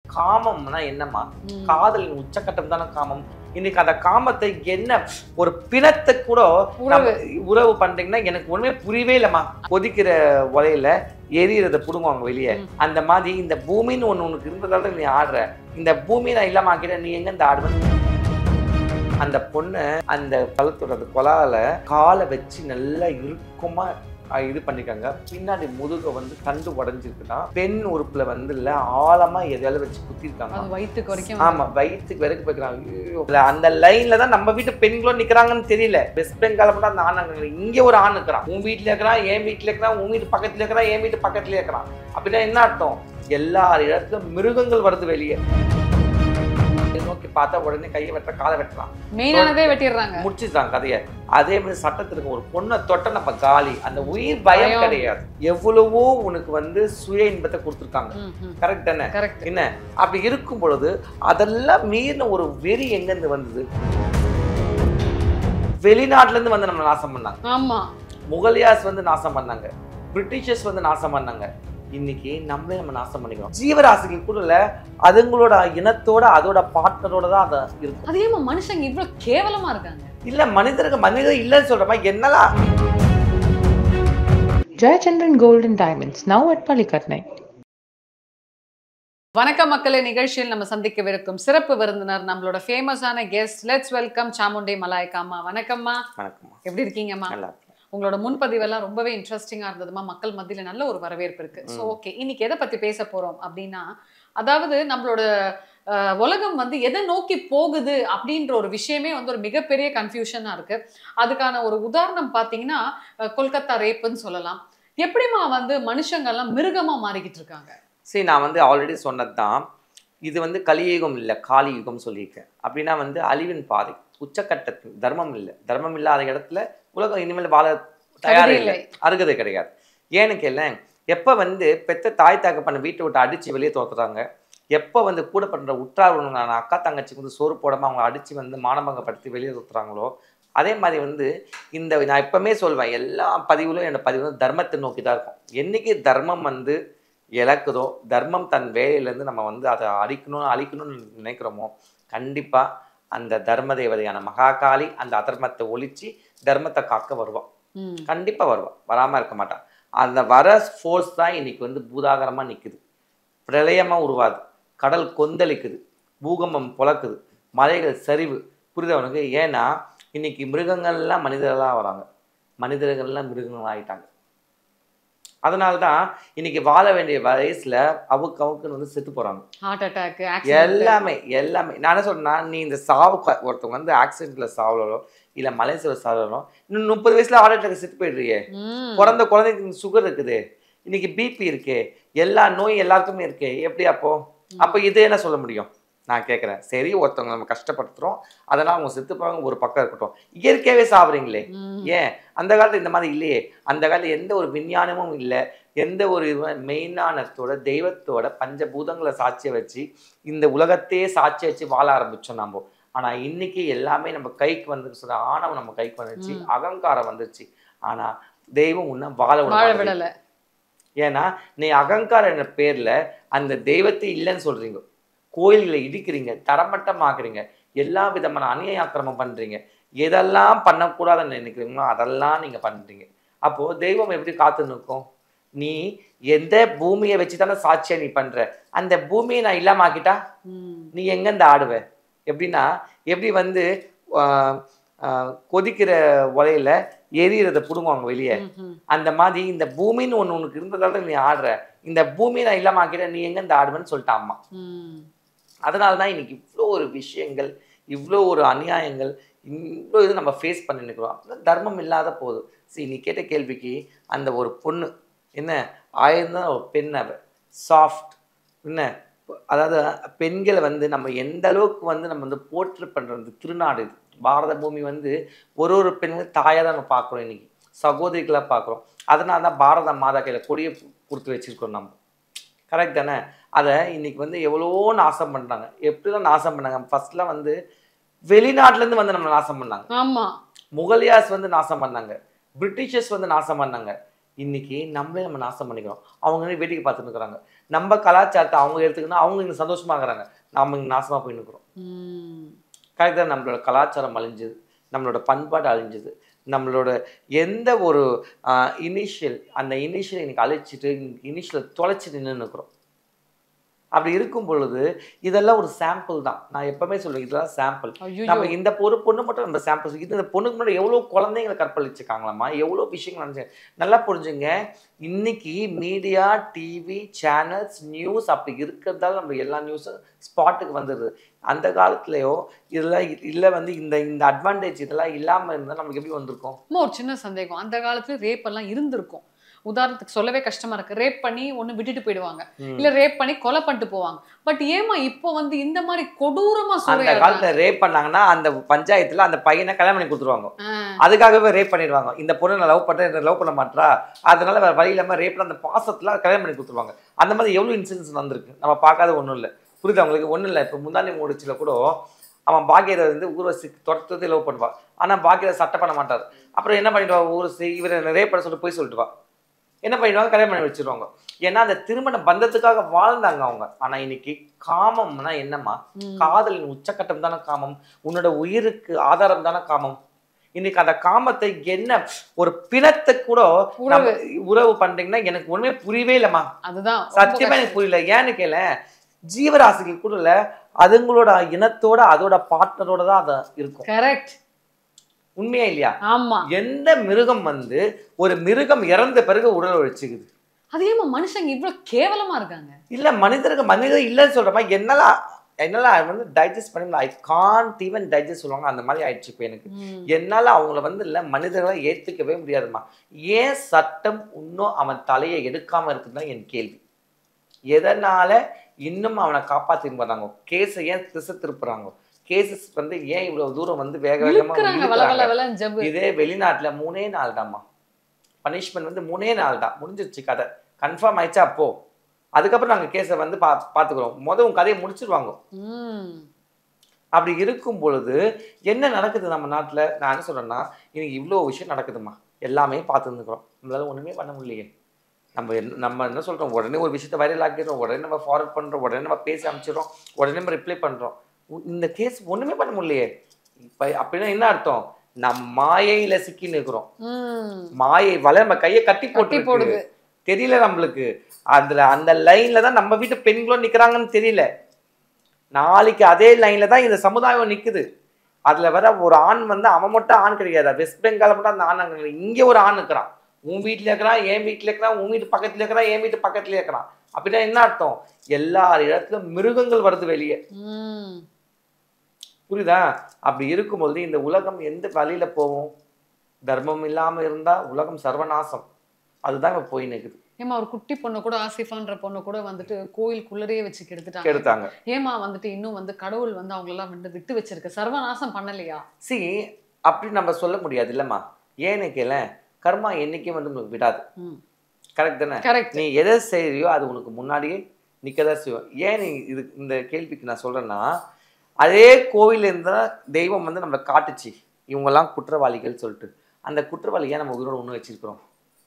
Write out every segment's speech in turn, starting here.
காமம்னா என்னம்மா? காதலின் உச்சக்கட்டம் தானே காமம். இன்னைக்கு அந்த காமத்தை என்ன ஒரு பிணத்தை கூட உறவு பண்றீங்கன்னா எனக்கு ஒண்ணுமே புரியவே இல்லைம்மா. கொதிக்கிற உலையில எரியறத புடுங்குவாங்க வெளியே. அந்த மாதிரி இந்த பூமின்னு ஒண்ணு உனக்கு இருந்ததால நீ ஆடுற. இந்த பூமியை நான் இல்லாம ஆக்கிட்டேன், நீ எங்க இந்த ஆடுவ? அந்த பொண்ணு அந்த கழுத்தோட கொலால காலை வச்சு நல்லா இறுக்கமா இது பண்ணிருக்காங்க. பின்னாடி முதுக வந்து கண்டு உடஞ்சிருக்குன்னா பெண் உறுப்புல வந்து இல்ல ஆழமா எதையால வச்சு குத்திருக்காங்க. வயிற்றுக்கு வரைக்கும். ஆமா, வயிற்றுக்கு வரைக்கும் போய்க்கிறாங்க. அந்த லைன்ல தான் நம்ம வீட்டு பெண்களும் நிக்கிறாங்கன்னு தெரியல. வெஸ்ட் பெங்கால மட்டும் அந்த ஆண் இங்க ஒரு ஆண் இருக்கிறான். உன் வீட்டுல இருக்கிறான், என் வீட்டுல இருக்கிறான், உன் வீட்டு பக்கத்துல இருக்கிறான், என் வீட்டு பக்கத்துல இருக்கிறான். அப்படின்னா என்ன அர்த்தம்? எல்லா இடத்துலயும் மிருகங்கள் வருது வெளியே. நோக்கி பார்த்தா உடனே கையை வெட்டுற, காலை வெட்டுறான், மெயினானதே வெட்டிடுறாங்க, முடிச்சுட்டாங்க கதையை. அதே மாதிரி சட்டத்திற்கு ஒரு பொண்ணை தொட்ட நம்ம காலி. அந்த உயிர் பயம் கிடையாது. எவ்வளவோ உனக்கு வந்து சுய இன்பத்தை கொடுத்துருக்காங்க. கரெக்ட் தானே? என்ன அப்படி இருக்கும் பொழுது அதெல்லாம் மீறின ஒரு வெறி எங்க இருந்து வந்தது? வெளிநாட்டுல இருந்து வந்து நம்ம நாசம் பண்ணாங்க. ஆமா, முகலியாஸ் வந்து நாசம் பண்ணாங்க, பிரிட்டிஷர்ஸ் வந்து நாசம் பண்ணாங்க. இன்னைக்கு நம்மளே நம்ம நாசம் பண்ணிக்கிறோம். ஜீவராசிகள் கூட இல்ல, அதுங்களோட இனத்தோட அதோட பார்ட்னரோட தான் அதை இருக்கும். அதே மனுஷங்க இவ்வளவு கேவலமா இருக்காங்க. இல்ல மனிதர் இல்லைன்னு சொல்றமா என்னலாம்? Jayachandran Gold and Diamonds, now at Palikatnai. வணக்கம் மக்களே, நிகழ்ச்சியில் நம்ம சந்திக்கவிருக்கும் சிறப்பு விருந்தினர் நம்மளோட ஃபேமஸான கெஸ்ட். லெட்ஸ் வெல்கம் சாமுண்டே மலாய்க்காமா. வணக்கம்மா. வணக்கம்மா. எப்படி இருக்கீங்கம்மா? உங்களோட முன்பதிவெல்லாம் ரொம்பவே இன்ட்ரெஸ்டிங்கா இருந்ததுமா. மக்கள் மத்தியில நல்ல ஒரு வரவேற்பு இருக்கு. ஸோ ஓகே, இன்னைக்கு எதை பத்தி பேச போறோம் அப்படின்னா, அதாவது நம்மளோட உலகம் வந்து எதை நோக்கி போகுது அப்படின்ற ஒரு விஷயமே வந்து ஒரு மிகப்பெரிய கன்ஃபியூஷனா இருக்கு. அதுக்கான ஒரு உதாரணம் பார்த்தீங்கன்னா கொல்கத்தா ரேப்புன்னு சொல்லலாம். எப்படிமா வந்து மனுஷங்கள்லாம் மிருகமா மாறிக்கிட்டு இருக்காங்க? சரி, நான் வந்து ஆல்ரெடி சொன்னது தான். இது வந்து கலியுகம் இல்லை, காலி யுகம் சொல்லியிருக்கேன். அப்படின்னா வந்து அழிவின் பாதை, உச்சக்கட்டத்தில் தர்மம் இல்லை. தர்மம் இல்லாத இடத்துல உலகம் இனிமேல் வாழ தயார் இல்லை, அருகதை கிடையாது. ஏன்னு கேள்வி, எப்போ வந்து பெத்த தாய் தகப்பனை வீட்டை விட்டு அடித்து வெளியே தோத்துறாங்க, எப்போ வந்து கூட பண்ணுற உற்றார் அக்கா தங்கச்சிக்கு வந்து சோறு போடாமல் அவங்க அடித்து வந்து மானபங்கப்படுத்தி வெளியே தோத்துறாங்களோ, அதே மாதிரி வந்து இந்த நான் எப்பவுமே சொல்வேன், எல்லா பதிவுகளும் என்னோட பதிவு வந்து தர்மத்தை நோக்கி தான் இருக்கும். என்றைக்கு தர்மம் வந்து இழக்குதோ, தர்மம் தன் வேலையிலேருந்து நம்ம வந்து அதை அழிக்கணும்னு நினைக்கிறோமோ, கண்டிப்பாக அந்த தர்ம தேவதையான மகாகாளி அந்த அதர்மத்தை ஒழிச்சு தர்மத்தை காக்க வருவான். கண்டிப்பா வருவான், வராம இருக்க மாட்டான். அந்த வர ஃபோர்ஸ் தான் இன்னைக்கு வந்து பூதாகரமா நிக்குது. பிரளயமா உருவாது, கடல் கொந்தளிக்குது, பூகம்பம் பொழக்குது, மலைகள் சரிவு. புரிதவனுக்கு? ஏன்னா இன்னைக்கு மிருகங்கள்லாம் மனிதர்களாக வராங்க, மனிதர்கள்லாம் மிருகங்கள் ஆகிட்டாங்க. அதனால்தான் இன்னைக்கு வாழ வேண்டிய வயசுல அவுக்குன்னு வந்து செத்து போறாங்க. ஹார்ட் அட்டாக், எல்லாமே. நான் என்ன சொல்றேன்னா, நீ இந்த சாவு ஒருத்தவங்க வந்து ஆக்சிடென்ட்ல சாவலோ இல்ல மலேசியால சாவலோ, இன்னும் 30 வயசுல ஹார்ட் அட்டாக் செத்து போயிடுறியே. பிறந்த குழந்தைக்கு சுகர் இருக்குது, இன்னைக்கு பிபி இருக்கு, எல்லா நோய் எல்லாருக்குமே இருக்கு. எப்படி அப்போ இது என்ன சொல்ல முடியும்? நான் கேட்குறேன். சரி, ஒருத்தவங்க நம்ம கஷ்டப்படுத்துறோம், அதெல்லாம் அவங்க செத்து போவாங்க, ஒரு பக்கம் இருக்கட்டும். இயற்கையாவே சாப்பிட்றீங்களே, ஏன் அந்த காலத்துல இந்த மாதிரி இல்லையே? அந்த காலத்துல எந்த ஒரு விஞ்ஞானமும் இல்லை, எந்த ஒரு மெயினானத்தோட தெய்வத்தோட பஞ்சபூதங்களை சாட்சியை வச்சு இந்த உலகத்தையே சாட்சியை வச்சு வாழ ஆரம்பிச்சோம் நம்ம. ஆனா இன்னைக்கு எல்லாமே நம்ம கைக்கு வந்துருச்சு, சொல்ற ஆணவம் நம்ம கைக்கு வந்துருச்சு, அகங்காரம் வந்துருச்சு. ஆனா தெய்வம் உன்ன வாழ விடல. ஏன்னா நீ அகங்காரம் என்ற பேர்ல அந்த தெய்வத்தை இல்லைன்னு சொல்றீங்க, கோயில்களை இடிக்கிறீங்க, தரமட்டமாக்குறீங்க, எல்லா விதமான அநியாய ஆக்கிரமம் பண்றீங்க. எதெல்லாம் பண்ணக்கூடாதுன்னு நினைக்கிறீங்களோ அதெல்லாம் நீங்க பண்றீங்க. அப்போ தெய்வம் எப்படி காத்து நிற்கும்? நீ எந்த பூமியை வச்சுதானே சாட்சியா நீ பண்ற, அந்த பூமியை நான் இல்லாம ஆக்கிட்டா நீ எங்க இந்த ஆடுவ? எப்படின்னா, எப்படி வந்து கொதிக்கிற உலையில எரியறத புடுங்குவாங்க வெளியே, அந்த மாதிரி இந்த பூமின்னு ஒண்ணு உனக்கு இருந்ததால நீ ஆடுற, இந்த பூமியை நான் இல்லாம ஆக்கிட்டேன், நீ எங்க இந்த ஆடுவேன்னு சொல்லிட்டா அம்மா. அதனாலதான் இன்னைக்கு இவ்வளோ ஒரு விஷயங்கள், இவ்வளோ ஒரு அநியாயங்கள், இவ்வளோ இது நம்ம ஃபேஸ் பண்ணி நிற்கிறோம். அப்படின்னா தர்மம் இல்லாத போதும். சரி, நீ கேட்ட கேள்விக்கு அந்த ஒரு பொண்ணு என்ன ஆயிருந்தா ஒரு பெண், அவ சாஃப்ட் என்ன, அதாவது பெண்களை வந்து நம்ம எந்த அளவுக்கு வந்து நம்ம வந்து போற்று பண்ணுறது திருநாடு இது. பாரத பூமி வந்து ஒரு பெண்கள் தாயாக தான் நம்ம பார்க்குறோம், இன்னைக்கு சகோதரிகளாக பார்க்குறோம். அதனால தான் பாரத மாதா கையில் கொடியை கொடுத்து வச்சிருக்கோம் நம்ம. கரெக்ட் தானே? அதை இன்னைக்கு வந்து எவ்வளோ நாசம் பண்ணுறாங்க. எப்படிலாம் நாசம் பண்ணாங்க? ஃபர்ஸ்ட்லாம் வந்து வெளிநாட்டிலேருந்து வந்து நம்ம நாசம் பண்ணாங்க. ஆமா, முகலியாஸ் வந்து நாசம் பண்ணாங்க, பிரிட்டிஷர்ஸ் வந்து நாசம் பண்ணாங்க. இன்னைக்கு நம்மளே நம்ம நாசம் பண்ணிக்கிறோம். அவங்க வேடிக்கை பார்த்துட்டு இருக்கிறாங்க. நம்ம கலாச்சாரத்தை அவங்க எடுத்துக்கணும், அவங்க இங்கே சந்தோஷமாகறாங்க, நம்ம இங்கே நாசமாக போய் நிற்கிறோம். கரெக்டாக நம்மளோட கலாச்சாரம் அழிஞ்சுது, நம்மளோட பண்பாடு அழிஞ்சுது, நம்மளோட எந்த ஒரு அந்த இனிஷியல் இன்னைக்கு அழிச்சிட்டு இனிஷியலை தொலைச்சி நின்று நிற்கிறோம். அப்படி இருக்கும் பொழுது இதெல்லாம் ஒரு சாம்பிள் தான். நான் எப்பவுமே சொல்லுவேன், இதெல்லாம் சாம்பிள். நம்ம இந்த பொண்ணு மட்டும் நம்ம சாம்பிள். இந்த பொண்ணுக்கு முன்னாடி எவ்வளோ குழந்தைங்களை கற்பழிச்சிருக்காங்களாம்மா, எவ்வளோ விஷயங்கள் நினைச்சு நல்லா புரிஞ்சுங்க. இன்னைக்கு மீடியா, டிவி சேனல்ஸ், நியூஸ் அப்படி இருக்கிறதால நம்ம எல்லா நியூஸும் ஸ்பாட்டுக்கு வந்துடுது. அந்த காலத்துலயோ இதெல்லாம் இல்லை இந்த அட்வான்டேஜ் இதெல்லாம் இல்லாமல் இருந்தால் நமக்கு எப்படி வந்திருக்கும்? ஒரு சின்ன சந்தேகம், அந்த காலத்துல ரேப் எல்லாம் இருந்திருக்கும். உதாரணத்துக்கு சொல்லவே கஷ்டமா இருக்கு. ரேப் பண்ணி ஒண்ணு விட்டுட்டு போயிடுவாங்க, இல்ல ரேப் பண்ணி கொலை பண்ணிட்டு போவாங்க. பட் ஏமா இப்போ இந்த மாதிரி கொடூரமா அந்த காலத்துல ரேப் பண்ணாங்கன்னா அந்த பஞ்சாயத்துல அந்த பையனை கல்யாணம் பண்ணி கொடுத்துருவாங்க. அதுக்காகவே ரேப் பண்ணிடுவாங்க. இந்த பொண்ணு நான் லவ் பண்றேன், லவ் பண்ண மாட்டா, அதனால வேற வழி இல்லாம ரேப்ல அந்த பாசத்துல கல்யாணம் பண்ணி கொடுத்துருவாங்க. அந்த மாதிரி எவ்வளவு இன்சிடென்ட்ஸ் வந்திருக்கு, நம்ம பார்க்காத ஒண்ணும் இல்லை. புரியுது அவங்களுக்கு? ஒண்ணும் இல்லை. இப்போ முந்தானி மூடிச்சுல கூட அவன் பாக்கியதை ஊர்வசி தொடர்ந்து லவ் பண்ணுவான். ஆனா பாக்கியதை சட்டை பண்ண மாட்டார். அப்புறம் என்ன பண்ணிடுவா, ஊர்வசி இவரை ரேப் பண்ண சொல்லிட்டு போய் சொல்லிட்டு வா, என்ன பண்ணிடுவாங்க, கல்யாணம் பண்ணி வச்சிருவாங்க. ஏன்னா அந்த திருமண பந்தத்துக்காக வாழ்ந்தாங்க அவங்க. ஆனா இன்னைக்கு காமம்னா என்னம்மா? காதலின் உச்சக்கட்டம் தானே காமம், உன்னோட உயிருக்கு ஆதாரம் தானே காமம். இன்னைக்கு அந்த காமத்தை என்ன ஒரு பிணத்தை கூட உறவு பண்றீங்கன்னா எனக்கு ஒண்ணுமே புரியவே இல்லைம்மா. அதுதான் சத்தியமா எனக்கு புரியல. ஏன்னு கேள, ஜீவராசிகள் கூட இல்ல, அதுங்களோட இனத்தோட அதோட பார்ட்னரோட தான் அது இருக்கும். கரெக்ட். உண்மையா இல்லையா? ஆமா. எந்த மிருகம் ஒரு மிருகம் இறந்த பிறகு உடல் ஒழிச்சுக்குது? அதே மனுஷங்க இவ்வளவு கேவலமா இருக்காங்க. இல்ல மனிதர் இல்லைன்னு சொல்றமா, என்னால டைஜஸ்ட் பண்ணி ஐ கான்ட் ஈவன் டைஜஸ்ட் சொல்லுவாங்க. அந்த மாதிரி ஆயிடுச்சு இப்போ எனக்கு. என்னால அவங்கள இல்ல மனிதர்களை ஏத்துக்கவே முடியாதுமா. ஏன் சட்டம் இன்னும் அவன் தலையை எடுக்காம இருக்குதுதான் என் கேள்வி. எதனால இன்னும் அவனை காப்பாத்தின்னு வர்றாங்க? கேஸை ஏன் திசை திருப்புறாங்க? கேசஸ் ஏன் இவ்வளவு தூரம் வேக வேகமா? இதே வெளிநாட்டுல 3 நாள் தான்மா பனிஷ்மெண்ட். 3 நாள் தான் முடிஞ்சிருச்சு, கதை கன்ஃபார்ம் ஆயிடுச்சா? அப்போ அதுக்கப்புறம் நாங்க கேஸை பாத்துக்கிறோம். உன் கதையை முடிச்சிருவாங்க. அப்படி இருக்கும் பொழுது என்ன நடக்குது நம்ம நாட்டுல? நான் என்ன சொல்றேன்னா, இன்னைக்கு இவ்வளவு விஷயம் நடக்குதுமா, எல்லாமே பார்த்து இருந்துக்கிறோம். நம்மளால ஒண்ணுமே பண்ண முடியலையே. நம்ம என்ன சொல்றோம், உடனே ஒரு விஷயத்த வைரல் ஆக்கிடுறோம், உடனே நம்ம ஃபார்வர்ட் பண்றோம், உடனே நம்ம பேசி அமைச்சிடறோம், உடனே நம்ம ரிப்ளை பண்றோம். இந்த கேஸ் ஒண்ணுமே பண்ண முடியலையே. இப்ப அப்படின்னா என்ன அர்த்தம்? நம்ம மாயையில சிக்கி நிற்கிறோம். மாயை வலை நம்ம கையை கட்டி போடுது, தெரியல நம்மளுக்கு. அந்த லைன்ல தான் நம்ம வீட்டு பெண்களும் நிக்கிறாங்கன்னு தெரியல. நாளைக்கு அதே லைன்ல தான் இந்த சமுதாயம் நிக்குது. அதுல வர ஒரு ஆண் அவன் மட்டும் ஆண் கிடையாது. வெஸ்ட் பெங்கால மட்டும் அந்த ஆண் கிடையாது. இங்க ஒரு ஆண் இருக்கிறான், உன் வீட்டுல இருக்கிறான், என் வீட்டுல இருக்கிறான், உன் வீட்டு பக்கத்துல இருக்கிறான், என் வீட்டு பக்கத்துல இருக்கிறான். அப்படின்னா என்ன அர்த்தம்? எல்லா இடத்துலயும் மிருகங்கள் வருது வெளியே. புரியுதா? அப்படி இருக்கும்போது இந்த உலகம் எந்த வழியில போவோம்? தர்மம் இல்லாம இருந்தா உலகம் சர்வநாசம். அதுதான் இப்ப போய் நிக்குது. ஏமா ஒரு குட்டி பொண்ணு கூட, ஆசிஃபான்ற பொண்ணு கூட கோயிலுக்குள்ளரையே வச்சு கெடுத்துட்டாங்க. ஏமா இன்னும் கடவுள் அவங்க எல்லாம் விட்டு வச்சிருக்க, சர்வநாசம் பண்ணலையா? அப்படி நம்ம சொல்ல முடியாது இல்லம்மா. ஏன்னு கேள, கர்மா என்னைக்கே உங்களுக்கு விடாது. கரெக்ட் தானே? நீ எதை செய்யறியோ அது உனக்கு முன்னாடியே நிக்கதான் செய்வோம். ஏன் இந்த கேள்விக்கு நான் சொல்றேன்னா, அதே கோவில இருந்தா தெய்வம் நம்மளை காட்டுச்சு இவங்கெல்லாம் குற்றவாளிகள் சொல்லிட்டு. அந்த குற்றவாளியை நம்ம உயிரோட ஒண்ணு வச்சிருக்கிறோம்.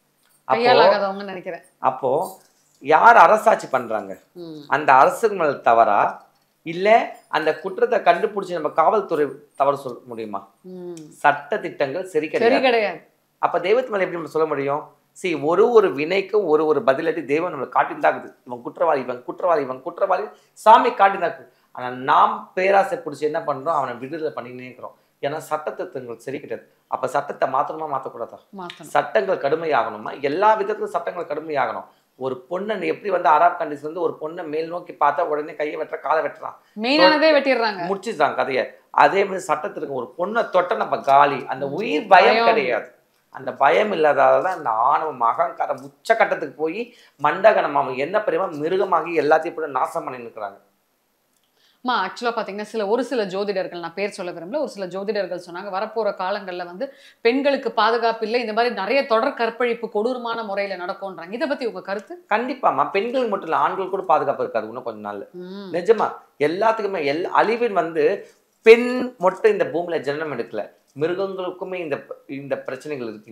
அப்போ யார் அரசாட்சி பண்றாங்க? அந்த அரசுக்கு மேல தவறா இல்ல அந்த குற்றத்தை கண்டுபிடிச்சு நம்ம காவல்துறை தவறு சொல்ல முடியுமா? சட்ட திட்டங்கள் சரி கிடையாது. அப்ப தெய்வத்து மேல எப்படி நம்ம சொல்ல முடியும்? ஒரு வினைக்கும் ஒரு பதிலடி தெய்வம் நம்மளை காட்டிந்தாக்குது. இவன் குற்றவாளி, இவன் குற்றவாளி, இவன் குற்றவாளி சாமி காட்டிந்தாக்குது. ஆனா நாம் பேராசை பிடிச்சி என்ன பண்றோம்? அவனை விடுதலை பண்ணினே இருக்கிறோம். ஏன்னா சட்டத்திட்டங்கள் சரி கிடையாது. அப்ப சட்டத்தை மாத்தணுமா மாத்தக்கூடாதா? சட்டங்கள் கடுமையாகணுமா? எல்லா விதத்திலும் சட்டங்கள் கடுமையாகணும். ஒரு பொண்ணை எப்படி அரப் கண்ட்ரிஸ் ஒரு பொண்ணை மேல் நோக்கி பார்த்தா உடனே கையை வெட்டுற, காலை வெட்டுறான், முடிச்சுட்டாங்க கதையை. அதே மாதிரி சட்டத்திற்கு ஒரு பொண்ணை தொட்ட நம்ம காலி. அந்த உயிர் பயம் கிடையாது. அந்த பயம் இல்லாததான் இந்த ஆணவம் அகங்காரம் உச்சக்கட்டத்துக்கு போய் மண்டகனம் அவன் என்ன பெரியமா மிருகமாகி எல்லாத்தையும் போய் நாசம் பண்ணி நிற்கிறாங்க. ஆக்சுவலா பாத்தீங்கன்னா ஒரு சில ஜோதிடர்கள், நான் பேர் சொல்ல விரும்பல, ஒரு சில ஜோதிடர்கள் சொன்னாங்க வரப்போற காலங்கள்ல பெண்களுக்கு பாதுகாப்பு இல்லை, இந்த மாதிரி நிறைய தொடர் கற்பழிப்பு கொடூரமான முறையில நடக்கும்ன்றாங்க. இதை பத்தி உங்க கருத்து? கண்டிப்பாமா. பெண்கள் மட்டும் இல்ல, ஆண்கள் கூட பாதுகாப்பு இருக்காது இன்னும் கொஞ்ச நாள். நிஜமா எல்லாத்துக்குமே அழிவின் பெண் மட்டும் இந்த பூமியில ஜனனம் எடுக்கல, மிருகங்களுக்குமே இந்த பிரச்சனைகள் இருக்கு இன்னைக்கு.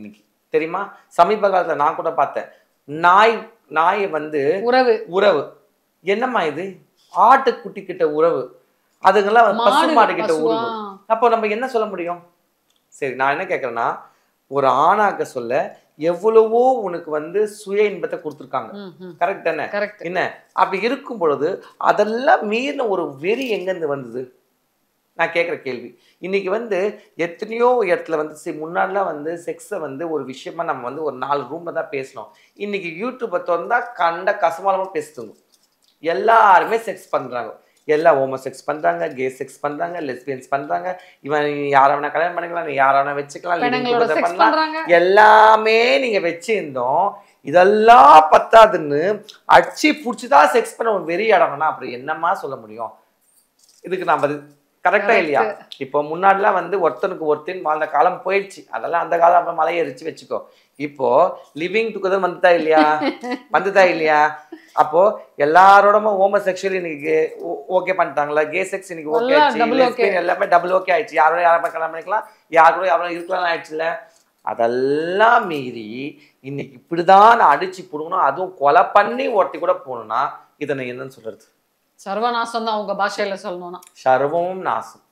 தெரியுமா? சமீப காலத்துல நான் கூட பார்த்தேன். நாயை வந்து உறவு உறவு என்னம்மா இது? ஆட்டுக்குட்டி கிட்ட உறவு, அதுங்கெல்லாம் பசு மாடு கிட்ட உறவு. அப்போ நம்ம என்ன சொல்ல முடியும்? சரி, நான் என்ன கேட்கறேன்னா, ஒரு ஆணாக்க சொல்ல எவ்வளவோ உனக்கு வந்து சுய இன்பத்தை கொடுத்துருக்காங்க. கரெக்ட் தானே? என்ன அப்படி இருக்கும் பொழுது அதெல்லாம் மீறின ஒரு வெறி எங்கேருந்து வந்தது? நான் கேட்குற கேள்வி. இன்னைக்கு வந்து எத்தனையோ இடத்துல வந்து முன்னாடிலாம் வந்து செக்ஸை வந்து ஒரு விஷயமா நம்ம வந்து ஒரு 4 ரூம்ல தான் பேசணும். இன்னைக்கு யூடியூப்பை திறந்தா கண்ட கசமாலமா பேசுதுங்க. எல்லாருமே செக்ஸ் பண்றாங்க. எல்லாம் ஹோமோ செக்ஸ் பண்றாங்க, கே செக்ஸ் பண்றாங்க, லெஸ்பியன்ஸ் பண்றாங்க. இவன் யார வேணா கல்யாணம் பண்ணிக்கலாம், நீ யார வேணா வச்சுக்கலாம், பண்ணலாம். எல்லாமே நீங்க வச்சிருந்தோம். இதெல்லாம் பத்தாதுன்னு அடிச்சு புடிச்சுதான் செக்ஸ் பண்ண ஒரு வெறி அடங்கனா அப்புறம் என்னமா சொல்ல முடியும்? இதுக்கு நான் கரெக்டா இல்லையா? இப்போ முன்னாடிலாம் வந்து ஒருத்தனுக்கு ஒருத்தன் வாழ்ந்த காலம் போயிடுச்சு. அதெல்லாம் அந்த காலம் அப்புறம் மலையேறிச்சு வச்சுக்கோ. இப்போ லிவிங் டுகெதர் வந்துட்டா இல்லையா? அப்போ எல்லாரோடமும் ஹோமோசெக்சுவல் இன்னைக்கு ஓகே பண்ணிட்டாங்களா? கே செக்ஸ் இன்னைக்கு ஓகே ஆயிடுச்சு. எல்லாமே டபுள் ஓகே ஆயிடுச்சு. யாரோட யாரும் கல்யாணம் பண்ணிக்கலாம், யார் கூட யாரும் இருக்கலாம் ஆயிடுச்சுல்ல. அதெல்லாம் மீறி இன்னைக்கு இப்படிதான் அடிச்சு புடுங்கணும், அதுவும் கொலை பண்ணி ஒருத்தி கூட போகணும்னா இதை நான் என்னன்னு சொல்றது? சர்வநாசம் தான் உங்க பாஷையில சொல்லணும்னா. சர்வமும் நாசம்.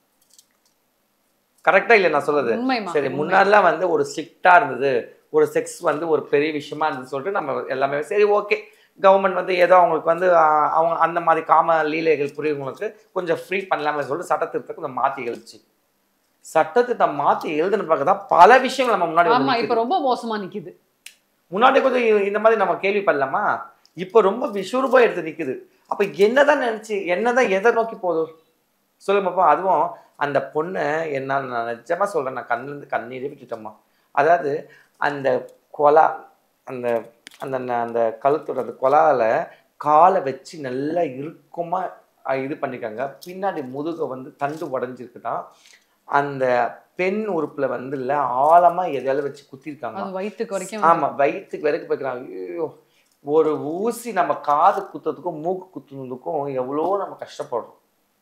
கரெக்டா இல்ல நான் சொல்றது? சரி, முன்னாடிலாம் வந்து ஒரு ஸ்ட்ரிக்டா இருந்தது, ஒரு செக்ஸ் வந்து ஒரு பெரிய விஷயமா இருந்தது சொல்லிட்டு நம்ம எல்லாமே சரி ஓகே, கவர்மெண்ட் வந்து ஏதோ அவங்களுக்கு வந்து அவங்க அந்த மாதிரி காம லீலைகள் புரியவங்களுக்கு கொஞ்சம் ஃப்ரீ பண்ணலாமே சொல்லிட்டு சட்டத்திட்டத்தை கொஞ்சம் மாற்றி எழுதிச்சு. சட்டத்தை மாற்றி எழுதுன பிறகுதான் பல விஷயங்கள் நம்ம முன்னாடி இப்ப ரொம்ப மோசமா நிக்குது. முன்னாடி கொஞ்சம் இந்த மாதிரி நம்ம கேள்விப்படலாமா? இப்போ ரொம்ப விசுரூபா எடுத்து நிக்குது. அப்ப என்னதான் நினைச்சு என்னதான் எதை நோக்கி போதும் சொல்லுங்கப்பா? அதுவும் அந்த பொண்ணு என்ன, நான் நிஜமா சொல்றேன், நான் கண்ணிலிருந்து கண்ணீரே விட்டுட்டோம்மா. அதாவது அந்த கொலா அந்த அந்த அந்த கழுத்தோட அந்த கொலால காலை வச்சு நல்லா இறுக்கமா இது பண்ணிக்காங்க. பின்னாடி முதுக வந்து தண்டு உடஞ்சிருக்குதான். அந்த பெண் உறுப்புல வந்து இல்ல ஆழமா எதையால வச்சு குத்திருக்காங்க. வயிற்றுக்கு வரைக்கும். ஆமா, வயிற்றுக்கு வரைக்கும் போய்க்கிறாங்க. ஐயோ, ஒரு ஊசி நம்ம காது குத்துறதுக்கும் மூக்கு குத்துறதுக்கும் எவ்வளோ நம்ம கஷ்டப்படுறோம்.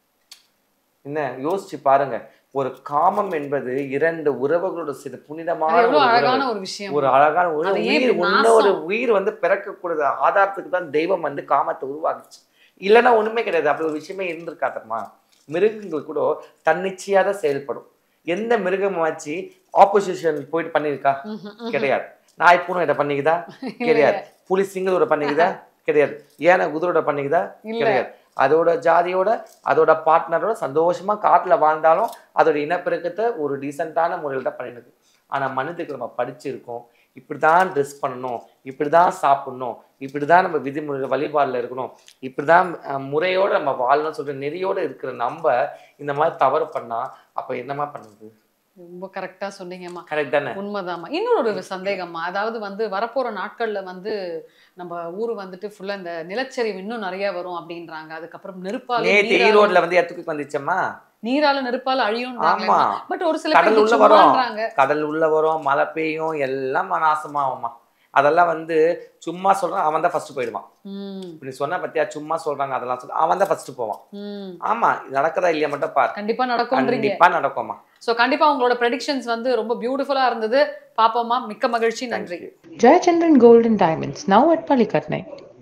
என்ன யோசிச்சு பாருங்க. ஒரு காமம் என்பது 2 உறவுகளோட சில புனிதமான ஒரு விஷயம், ஒரு அழகான ஒரு உயிர். இன்னொரு உயிர் வந்து பிறக்கக்கூடாத ஆதாரத்துக்கு தான் தெய்வம் வந்து காமத்தை உருவாக்குச்சு. இல்லைன்னா ஒண்ணுமே கிடையாது. அப்படி ஒரு விஷயமே இருந்திருக்காதம்மா. மிருகங்கள் கூட தன்னிச்சையாக செயல்படும். எந்த மிருகமாச்சு ஆப்போசிஷன் போயிட்டு பண்ணிருக்கா? கிடையாது. நாய் பூனை இதை பண்ணிக்குதா? கிடையாது. புலி சிங்கத்தோட பண்ணிக்குதா? கிடையாது. ஏன்னா குதிரோட பண்ணிக்குதா? கிடையாது. அதோட ஜாதியோட அதோட பார்ட்னரோட சந்தோஷமா காட்டுல வாழ்ந்தாலும் அதோட இனப்பெருக்கத்தை ஒரு டீசெண்டான முறையில் தான் பண்ணிருக்கு. ஆனா மனிதனுக்கு நம்ம படிச்சிருக்கோம், இப்படிதான் ட்ரெஸ் பண்ணணும், இப்படிதான் சாப்பிடணும், இப்படிதான் நம்ம விதிமுறை வழிபாடுல இருக்கணும், இப்படிதான் முறையோட நம்ம வாழணும்னு சொல்லிட்டு நெறியோட இருக்கிற நம்ம இந்த மாதிரி தவறு பண்ணா அப்ப என்னமா பண்ணுது? ரொம்ப கரெக்டா சொன்னீங்கம்மா. கரெக்ட் தானே? உண்மைதாம்மா. இன்னொரு சந்தேகம்மா, அதாவது வந்து வரப்போற நாட்கள்ல வந்து நம்ம ஊரு வந்துட்டு ஃபுல்லா இந்த நிலச்சரிவு இன்னும் நிறைய வரும் அப்படின்றாங்க. அதுக்கப்புறம் நெருப்பால ஈரோட்ல வந்து எத்துக்கு வந்துச்சம்மா, நீரால நெருப்பால அழியும். ஆமா, பட் ஒரு சில கடல் உள்ள வரும், கடல் உள்ள வரும், மழை பெய்யும், எல்லாம் நாசமாகுமா. அதெல்லாம் வந்து சும்மா சொல்றான், அவன் தான் ஃபர்ஸ்ட் போயிடுவான். இப்படி சொன்னா பத்தியா, சும்மா சொல்றாங்க அதெல்லாம் சொல்ல, அவன் தான் ஃபர்ஸ்ட் போவான். ஆமா, நடக்குதா இல்லையா மட்டும் பாரு. கண்டிப்பா நடக்கும். கண்டிப்பா நடக்குமா. சோ கண்டிப்பா உங்களோட ப்ரெடிக்ஷன்ஸ் வந்து ரொம்ப பியூட்டிஃபுல்லா இருந்தது. பாப்போமா. மிக்க மகிழ்ச்சி. நன்றி. Jayachandran Gold and Diamonds, now at Palikatnai.